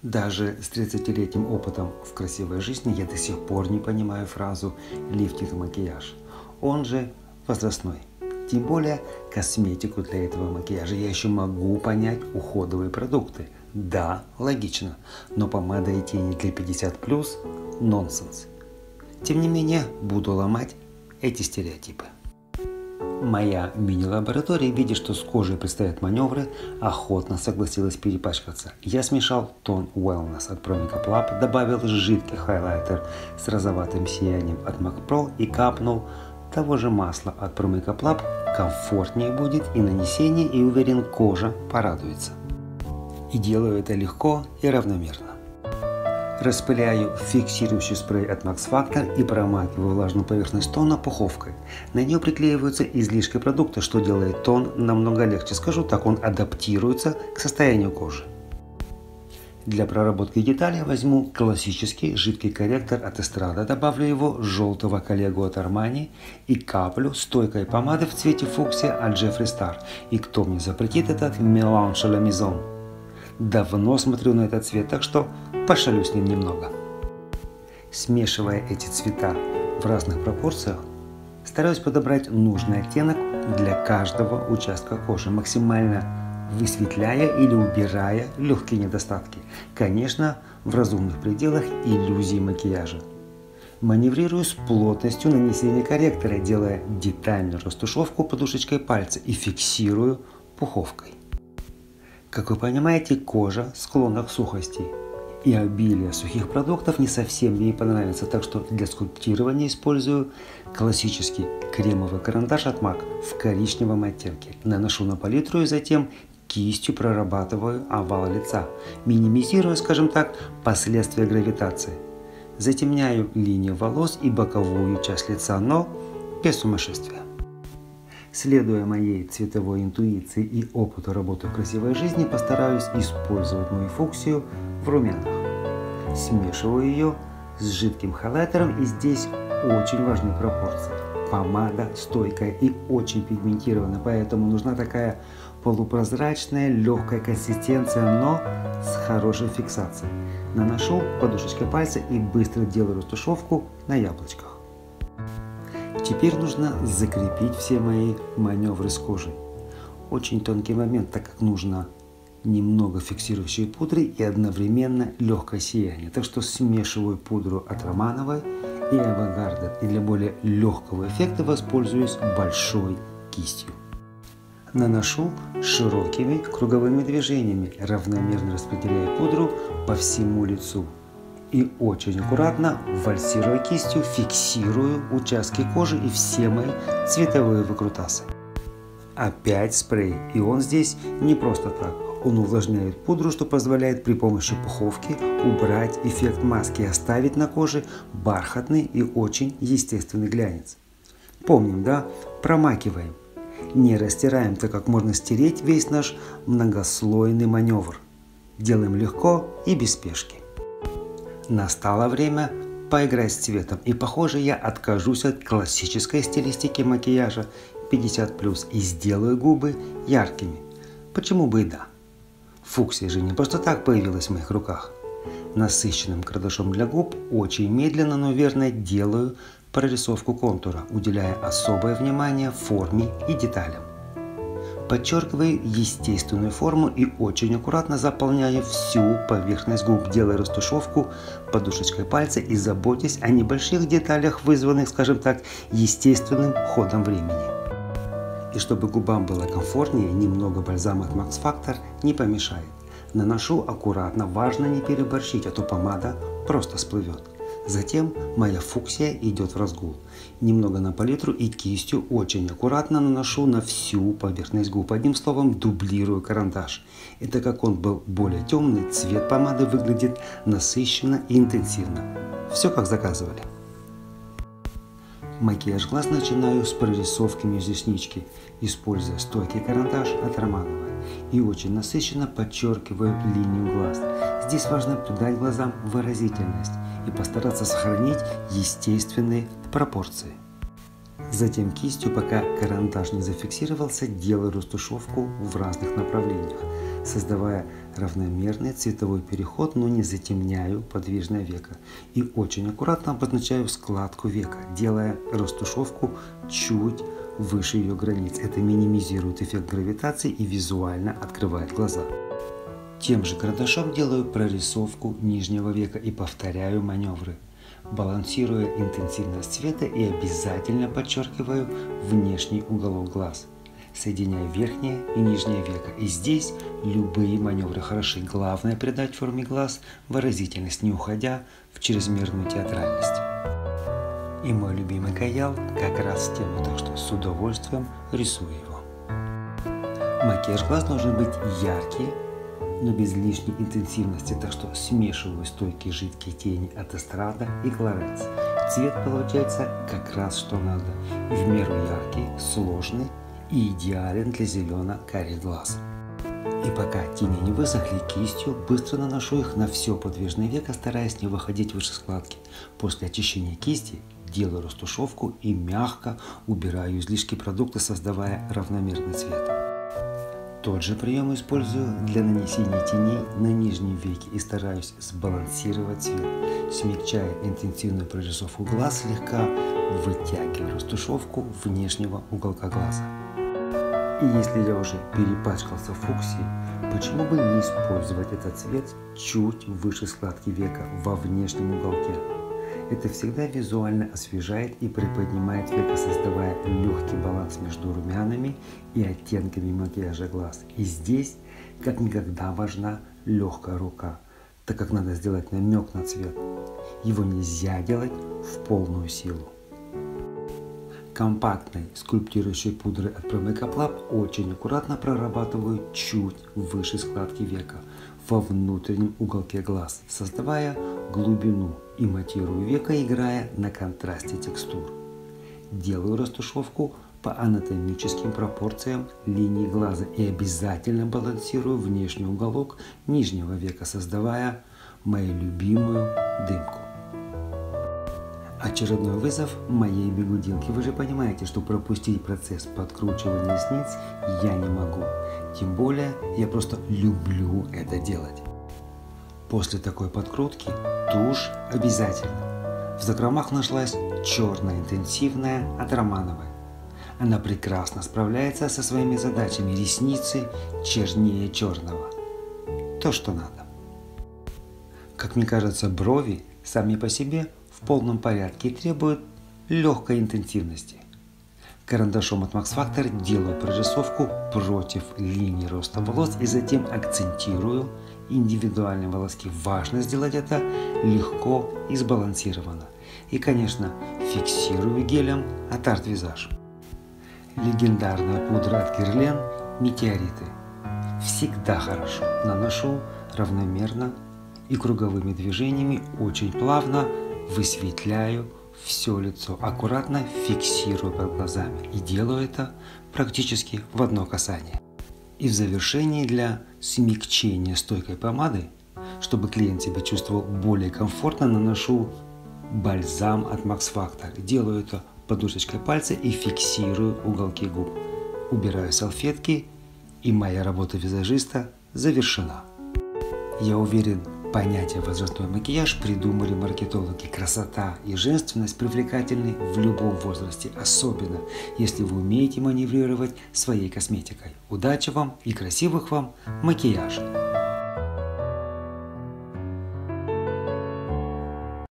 Даже с 30-летним опытом в красивой жизни я до сих пор не понимаю фразу «лифтинг макияж». Он же возрастной. Тем более косметику для этого макияжа я еще могу понять, уходовые продукты. Да, логично, но помада и тени для 50+ – нонсенс. Тем не менее, буду ломать эти стереотипы. Моя мини-лаборатория, видя, что с кожей предстоят маневры, охотно согласилась перепачкаться. Я смешал тон Wellness от Pro Makeup Lab, добавил жидкий хайлайтер с розоватым сиянием от MAC Pro и капнул того же масла от Pro Makeup Lab. Комфортнее будет и нанесение, и уверен, кожа порадуется. И делаю это легко и равномерно. Распыляю фиксирующий спрей от Max Factor и промакиваю влажную поверхность тона пуховкой. На нее приклеиваются излишки продукта, что делает тон намного легче. Скажу так, он адаптируется к состоянию кожи. Для проработки деталей возьму классический жидкий корректор от Estrada, добавлю его желтого коллегу от Armani и каплю стойкой помады в цвете фуксия от Jeffree Star. И кто мне запретит этот Mélange à la Maison? Давно смотрю на этот цвет, так что пошалю с ним немного. Смешивая эти цвета в разных пропорциях, стараюсь подобрать нужный оттенок для каждого участка кожи, максимально высветляя или убирая легкие недостатки. Конечно, в разумных пределах иллюзий макияжа. Маневрирую с плотностью нанесения корректора, делая детальную растушевку подушечкой пальца и фиксирую пуховкой. Как вы понимаете, кожа склонна к сухости, и обилие сухих продуктов не совсем ей понравится, так что для скульптирования использую классический кремовый карандаш от MAC в коричневом оттенке. Наношу на палитру и затем кистью прорабатываю овал лица, минимизируя, скажем так, последствия гравитации. Затемняю линию волос и боковую часть лица, но без сумасшествия. Следуя моей цветовой интуиции и опыту работы в красивой жизни, постараюсь использовать мою фуксию в румянах. Смешиваю ее с жидким хайлайтером, и здесь очень важны пропорции. Помада стойкая и очень пигментирована, поэтому нужна такая полупрозрачная, легкая консистенция, но с хорошей фиксацией. Наношу подушечкой пальца и быстро делаю растушевку на яблочках. Теперь нужно закрепить все мои маневры с кожей. Очень тонкий момент, так как нужно немного фиксирующей пудры и одновременно легкое сияние. Так что смешиваю пудру от Романовой и Avantgarde. И для более легкого эффекта воспользуюсь большой кистью. Наношу широкими круговыми движениями, равномерно распределяя пудру по всему лицу. И очень аккуратно, вальсируя кистью, фиксирую участки кожи и все мои цветовые выкрутасы. Опять спрей, и он здесь не просто так. Он увлажняет пудру, что позволяет при помощи пуховки убрать эффект маски и оставить на коже бархатный и очень естественный глянец. Помним, да? Промакиваем. Не растираем, так как можно стереть весь наш многослойный маневр. Делаем легко и без спешки. Настало время поиграть с цветом, и похоже я откажусь от классической стилистики макияжа 50+ и сделаю губы яркими. Почему бы и да? Фуксия же не просто так появилась в моих руках. Насыщенным карандашом для губ очень медленно, но верно делаю прорисовку контура, уделяя особое внимание форме и деталям. Подчеркиваю естественную форму и очень аккуратно заполняю всю поверхность губ, делая растушевку подушечкой пальца и заботясь о небольших деталях, вызванных, скажем так, естественным ходом времени. И чтобы губам было комфортнее, немного бальзама от Max Factor не помешает. Наношу аккуратно, важно не переборщить, а то помада просто сплывет. Затем моя фуксия идет в разгул. Немного на палитру и кистью очень аккуратно наношу на всю поверхность губ. Одним словом, дублирую карандаш. И так как он был более темный, цвет помады выглядит насыщенно и интенсивно. Все как заказывали. Макияж глаз начинаю с прорисовки между реснички, используя стойкий карандаш от Романовой. И очень насыщенно подчеркиваю линию глаз. Здесь важно придать глазам выразительность и постараться сохранить естественные пропорции. Затем кистью, пока карандаш не зафиксировался, делаю растушевку в разных направлениях, создавая равномерный цветовой переход, но не затемняю подвижное веко. И очень аккуратно обозначаю складку века, делая растушевку чуть выше ее границ. Это минимизирует эффект гравитации и визуально открывает глаза. Тем же карандашом делаю прорисовку нижнего века и повторяю маневры, балансируя интенсивность цвета и обязательно подчеркиваю внешний уголок глаз, соединяя верхнее и нижнее веко. И здесь любые маневры хороши. Главное придать форме глаз выразительность, не уходя в чрезмерную театральность. И мой любимый каял как раз в тему, так что с удовольствием рисую его. Макияж глаз должен быть яркий, но без лишней интенсивности, так что смешиваю стойкие жидкие тени от эстрада и Clarins. Цвет получается как раз что надо, в меру яркий, сложный и идеален для зелено-карих глаз. И пока тени не высохли, кистью быстро наношу их на все подвижное веко, стараясь не выходить выше складки. После очищения кисти делаю растушевку и мягко убираю излишки продукта, создавая равномерный цвет. Тот же прием использую для нанесения теней на нижнем веке и стараюсь сбалансировать цвет, смягчая интенсивную прорисовку глаз, слегка вытягивая растушевку внешнего уголка глаза. И если я уже перепачкался фуксией, почему бы не использовать этот цвет чуть выше складки века во внешнем уголке? Это всегда визуально освежает и приподнимает веко, создавая легкий баланс между румянами и оттенками макияжа глаз. И здесь как никогда важна легкая рука, так как надо сделать намек на цвет. Его нельзя делать в полную силу. Компактной скульптирующей пудрой от Pro Makeup Lab очень аккуратно прорабатываю чуть выше складки века, во внутреннем уголке глаз, создавая глубину и матирую веко, играя на контрасте текстур. Делаю растушевку по анатомическим пропорциям линии глаза и обязательно балансирую внешний уголок нижнего века, создавая мою любимую дымку. Очередной вызов моей бигудинки. Вы же понимаете, что пропустить процесс подкручивания ресниц я не могу. Тем более, я просто люблю это делать. После такой подкрутки тушь обязательно. В закромах нашлась черная интенсивная от Романовой. Она прекрасно справляется со своими задачами. Ресницы чернее черного. То, что надо. Как мне кажется, брови сами по себе в полном порядке и требуют легкой интенсивности. Карандашом от Max Factor делаю прорисовку против линии роста волос и затем акцентирую индивидуальные волоски. Важно сделать это легко и сбалансированно. И, конечно, фиксирую гелем от Art Visage. Легендарная пудра от Guerlain Метеориты. Всегда хорошо наношу равномерно и круговыми движениями, очень плавно высветляю все лицо, аккуратно фиксирую под глазами. И делаю это практически в одно касание. И в завершении для смягчения стойкой помады, чтобы клиент себя чувствовал более комфортно, наношу бальзам от Max Factor. Делаю это подушечкой пальца и фиксирую уголки губ. Убираю салфетки, и моя работа визажиста завершена. Я уверен, понятие возрастной макияж придумали маркетологи. Красота и женственность привлекательны в любом возрасте, особенно если вы умеете маневрировать своей косметикой. Удачи вам и красивых вам макияжей!